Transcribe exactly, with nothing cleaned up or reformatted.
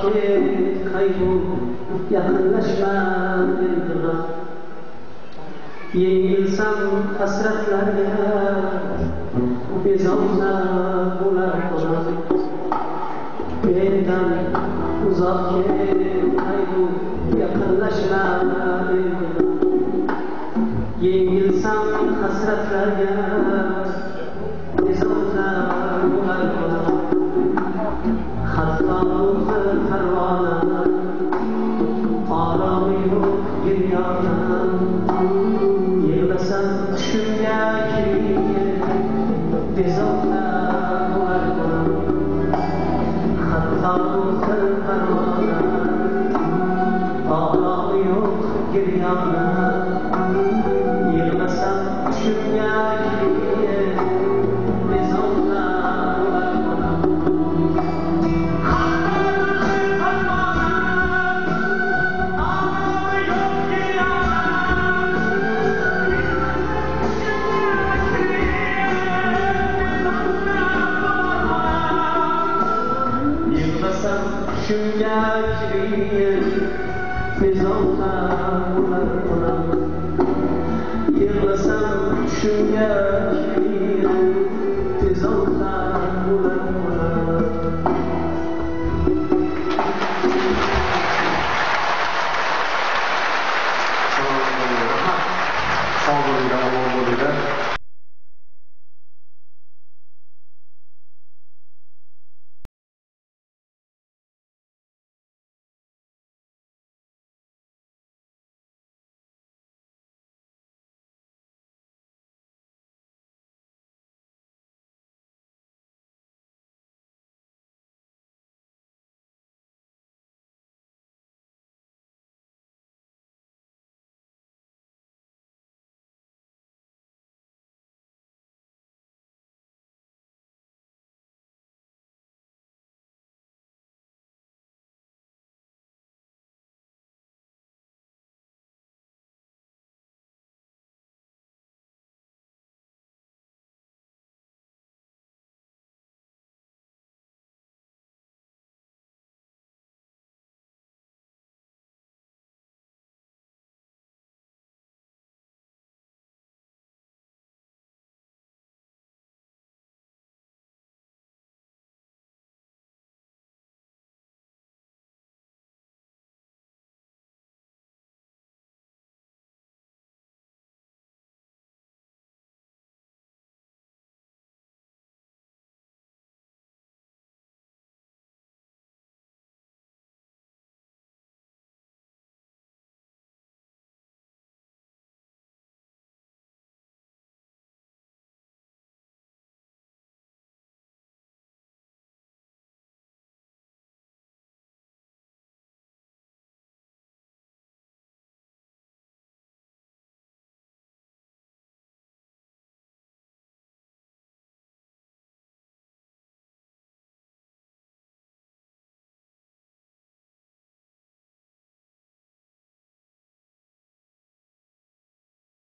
ket kayg'u yaqinlashma iltijo yengilsam hasratlarga bezovta bo'lar qo'lim mendan uzoq ket kayg'u yaqinlashma iltijo yengilsam hasratlarga bezovta bo'lar qo'lim hatto ruhi parvona oromi yo'q giryona yig'lasam tushimga kirib bezovta bo'lar qo'lim hatto ruhi parvona oromi yo'q giryona yig'lasam tushimga kirib bezovta bo'lar qo'lim Shunga kirib bezovta bo'lar qo'lim yig'lasam shunga kirib bezovta bo'lar qo'lim Sog' bo'linglar, omon bo'linglar.